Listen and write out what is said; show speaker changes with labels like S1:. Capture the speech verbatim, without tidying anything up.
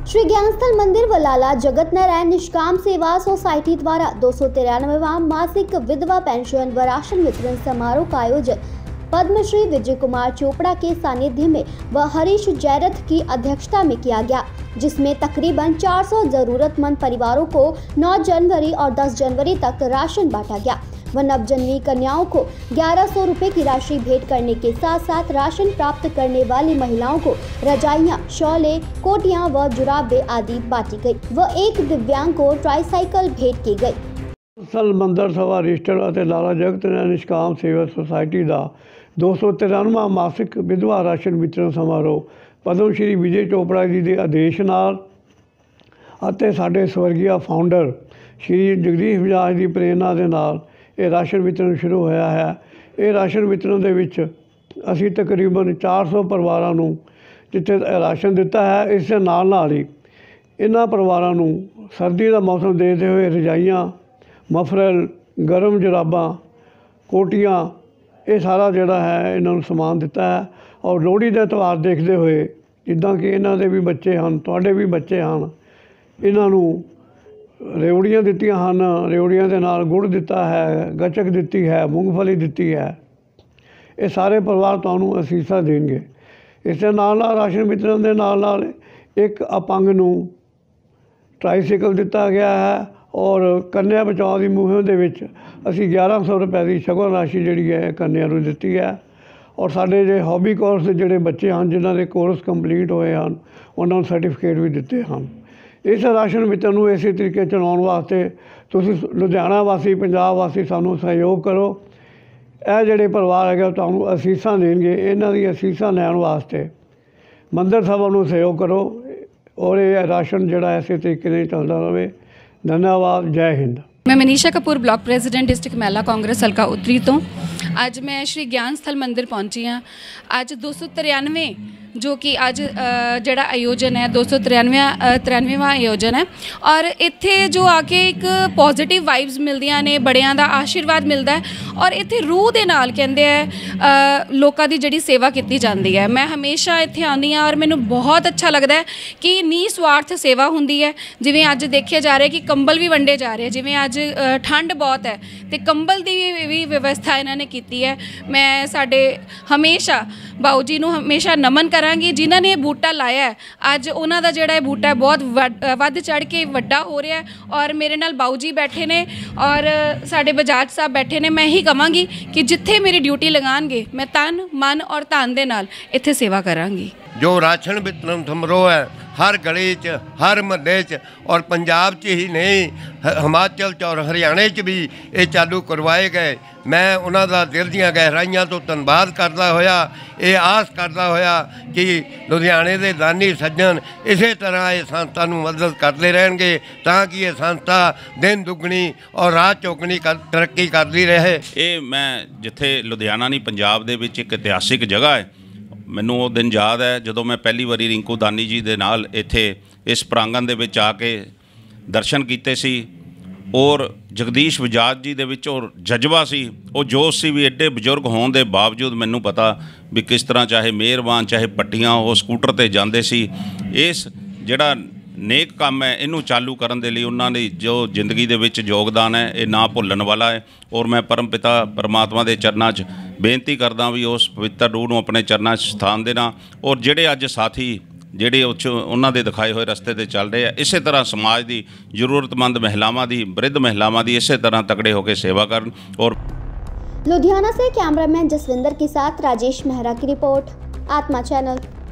S1: श्री ज्ञानस्थल मंदिर वलाला जगत नारायण निष्काम सेवा सोसाइटी द्वारा दो सौ तिरानवेवां मासिक विधवा पेंशन व राशन वितरण समारोह का आयोजन पद्मश्री विजय कुमार चोपड़ा के सानिध्य में व हरीश जयरथ की अध्यक्षता में किया गया, जिसमें तकरीबन चार सौ जरूरतमंद परिवारों को नौ जनवरी और दस जनवरी तक राशन बांटा गया व नवजन्मी कन्याओं को ग्यारह सौ रुपए की राशि भेंट करने के साथ साथ राशन प्राप्त करने वाली महिलाओं को रजाइयां, शॉले, कोटियां व जुराबे आदि बांटी गई व एक दिव्यांग को ट्राईसाइकिल भेंट की गई।
S2: सल मंदिर सभा रजिस्टर और लाला जगत नारायण निष्काम सेवा सोसाइटी का दो सौ तिरानवा मासिक विधवा राशन वितरण समारोह पद्म श्री विजय चोपड़ा जी के आदेश नाल ਅਤੇ ਸਾਡੇ स्वर्गीय फाउंडर श्री जगदीश बजाज की प्रेरणा के नाल ये राशन वितरण शुरू होया है। ये राशन वितरण दे विच असी तकरीबन चार सौ परिवारों नूं जिथे राशन दिता है, इस नाल नाल ही इन्हां परिवारों नूं सर्दी का मौसम देखते हुए रजाइयां, मफरल, गर्म जुराबां, कोटियां, ये सारा जोड़ा है इन्होंने समान दिता है। और लोहड़ी का त्यौहार देखते हुए जिदा कि इन्हों के भी बच्चे हैं, तुहाडे भी बच्चे हैं, इन्हों रेवड़ियाँ दित्तियां हैं, रेवड़ियाँ के नाल गुड़ दिता है, गचक दिती है, मूंगफली दिती है। ये सारे परिवार तुहानूं असीसा देंगे। इस दे नाल नाल राशन वितरण के नाल नाल एक अपंग नूं ट्राईसाइकिल दिता गया है और कन्या बचाओ की मुहिम दे विच असी ग्यारह सौ रुपए की शगन राशि जिहड़ी है कन्या नूं दित्ती है। और साडे जे हॉबी कोर्स दे जिहड़े बच्चे हैं जिन्हां दे कोर्स कंप्लीट होए हैं उन्हां नूं सर्टिफिकेट भी दिते हैं। इस राशन वितरण नूं इसे तरीके चलाउण वास्ते तुसीं लुधियाना वासी, पंजाब वासी सानूं सहयोग करो। ਇਹ ਜਿਹੜੇ परिवार है ਤੁਹਾਨੂੰ ਅਸੀਸਾਂ देंगे, इन्हां दी ਅਸੀਸਾਂ लैण वास्ते मंदिर सभा नूं सहयोग करो और ये राशन जिहड़ा इसे तरीके नाल चलदा रहे। धन्यवाद। जय हिंद।
S3: मैं Manisha Kapoor block president district महिला कांग्रेस हल्का उत्तरी तो अज मैं श्री ज्ञान स्थल मंदिर पहुंची हाँ। अज दो सौ तिरानवे जो कि अज जड़ा आयोजन है दो सौ तिरानवे तिरानवेवां आयोजन है और इत्थे जो आके एक पॉजिटिव वाइब्स मिलदियां ने, बड़ियां दा आशीर्वाद मिलता है और इत्थे रूह दे नाल कहंदे है लोकां दी जिहड़ी सेवा कीती जांदी है। मैं हमेशा इत्थे आउंदी हां और मैनूं बहुत अच्छा लगता है कि निस्वार्थ सेवा हुंदी है। जिवें अज देखे जा रहे कि कंबल भी वंडे जा रहे, जिवें अज ठंड बहुत है तो कंबल की भी व्यवस्था इन्होंने की है। मैं साडे हमेशा बाऊ जी नूं हमेशा नमन करांगी जिन्हां ने बूटा लाया है। अज उन्हां दा जिहड़ा बूटा है बहुत वध चढ़ के वड्डा हो रहा है और मेरे नाल बाऊ जी बैठे ने और साडे बजाज साहब बैठे ने। मैं ही कहांगी कि जिथे मेरी ड्यूटी लगाणगे मैं तन मन और धन दे नाल इत्थे सेवा करांगी।
S4: जो राशन वितरण समारोह है हर गली च, हर महल्ले च और पंजाब च ही नहीं हिमाचल च और हरियाणे च भी ये चालू करवाए गए। मैं उन्हां दा दिल दीआं गहराइयां तो धन्नवाद करदा होया, ये आस करदा होया कि लुधियाने दे दानी सज्जन इसे तरह ये संस्था नूं मदद करते रहेंगे तां कि ये संस्था दिन दुगनी और रात चौगनी कर तरक्की करती रहे।
S5: ये मैं जिथे लुधियाना नहीं पंजाब दे विच एक इतिहासिक जगह है। मैनूं वो दिन याद है जदों मैं पहली बारी रिंकू दानी जी दे नाल इत्थे इस प्रांगण दे विच आके दर्शन कीते सी और जगदीश बजाज जी दे विच और जज्बा सी, वो जोश सी भी एडे बजुर्ग होने के बावजूद मैनूं पता भी किस तरह चाहे मेहरबान चाहे पट्टियां वो स्कूटर ते जांदे सी। इस जिहड़ा नेक काम है इनू चालू करन दे लई उन्हां दी जो जिंदगी दे विच योगदान है ये ना भुल्लण वाला है। और मैं परम पिता परमात्मा के चरनां च बेनती करदा भी उस पवित्र रूह नूं अपने चरनां च स्थान देना और जिहड़े अज साथी ਜਿਹੜੇ उन्हां दे दिखाए हुए रस्ते ते चल रहे हैं इसे तरह समाज की जरूरतमंद महिलावां दी, वृद्ध महिलावां दी इसे तरह तगड़े होकर सेवा करन। और
S1: लुधियाना से कैमरामैन जसविंदर के साथ राजेश मेहरा की रिपोर्ट, आत्मा चैनल।